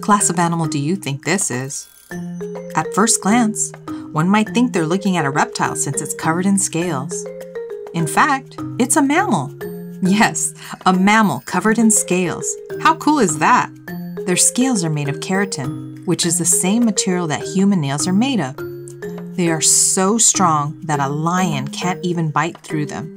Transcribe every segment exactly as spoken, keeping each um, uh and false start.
class of animal do you think this is? At first glance, one might think they're looking at a reptile since it's covered in scales. In fact, it's a mammal. Yes, a mammal covered in scales. How cool is that? Their scales are made of keratin, which is the same material that human nails are made of. They are so strong that a lion can't even bite through them.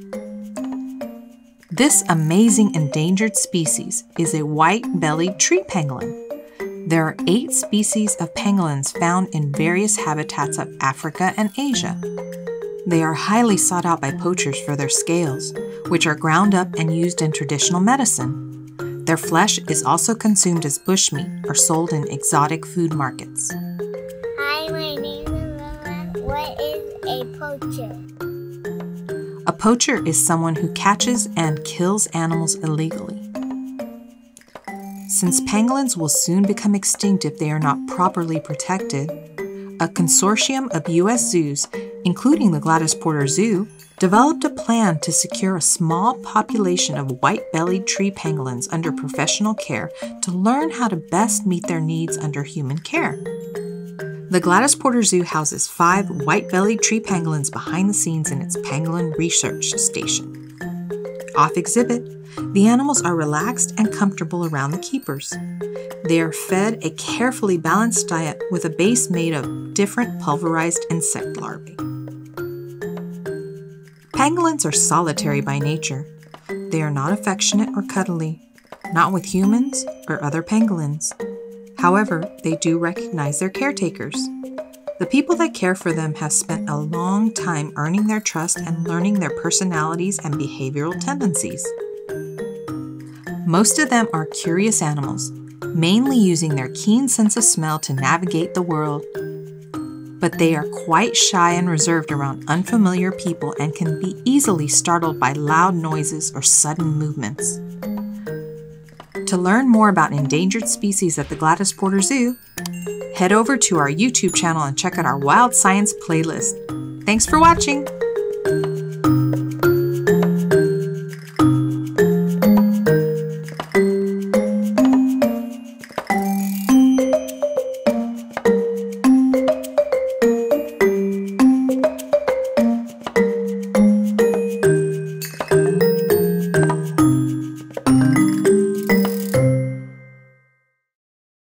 This amazing endangered species is a white-bellied tree pangolin. There are eight species of pangolins found in various habitats of Africa and Asia. They are highly sought out by poachers for their scales, which are ground up and used in traditional medicine. Their flesh is also consumed as bushmeat or sold in exotic food markets. Hi, my name is Mama. What is a poacher? A poacher is someone who catches and kills animals illegally. Since pangolins will soon become extinct if they are not properly protected, a consortium of U S zoos, including the Gladys Porter Zoo, developed a plan to secure a small population of white-bellied tree pangolins under professional care to learn how to best meet their needs under human care. The Gladys Porter Zoo houses five white-bellied tree pangolins behind the scenes in its Pangolin Research Station. Off exhibit, the animals are relaxed and comfortable around the keepers. They are fed a carefully balanced diet with a base made of different pulverized insect larvae. Pangolins are solitary by nature. They are not affectionate or cuddly, not with humans or other pangolins. However, they do recognize their caretakers. The people that care for them have spent a long time earning their trust and learning their personalities and behavioral tendencies. Most of them are curious animals, mainly using their keen sense of smell to navigate the world. But they are quite shy and reserved around unfamiliar people and can be easily startled by loud noises or sudden movements. To learn more about endangered species at the Gladys Porter Zoo, head over to our YouTube channel and check out our Wild Science playlist. Thanks for watching!